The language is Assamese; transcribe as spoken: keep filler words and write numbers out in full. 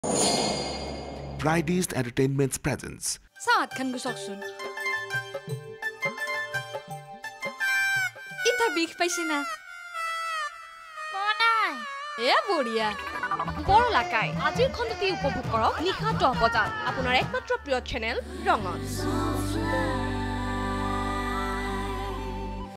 Fridays Entertainment's presence. Saat kan gusoksun. Ita big paisi na. Monai. এ বঢ়িয়া বৰ লাকাই আজিৰ খণ্ডটি উপভোগ কৰক নিশা দহ বজাত আপোনাৰ একমাত্ৰ প্ৰিয় চেনেল ৰঙত